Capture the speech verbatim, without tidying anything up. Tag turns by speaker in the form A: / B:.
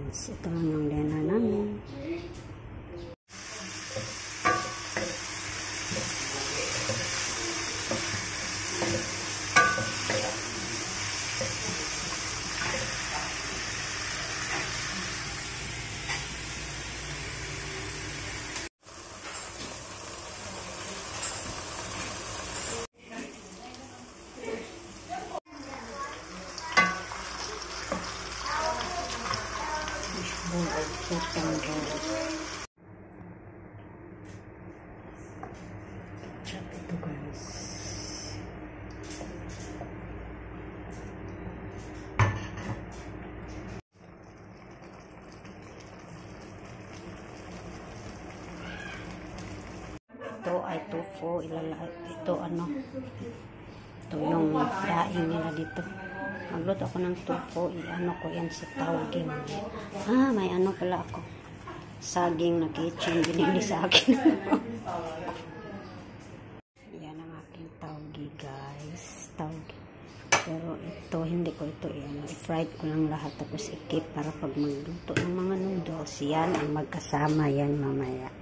A: guys. Ito lang yung dinner namin. Bowl of sotang bowl. Check ito guys. Ito ay tofu. Ilalagay ito ano. Ito yung daing nila dito. Magluto ako ng tofu, i-ano ko yan sa tawagin. Ah, may ano pala ako. Saging na kitchen, binili sa akin. Yan ang aking tawgi, guys. Tawgi. Pero ito, hindi ko ito, i-ano, i-fried ko lang lahat, tapos i-keep para pag magluto ng mga noodles, yan ang magkasama yan mamaya.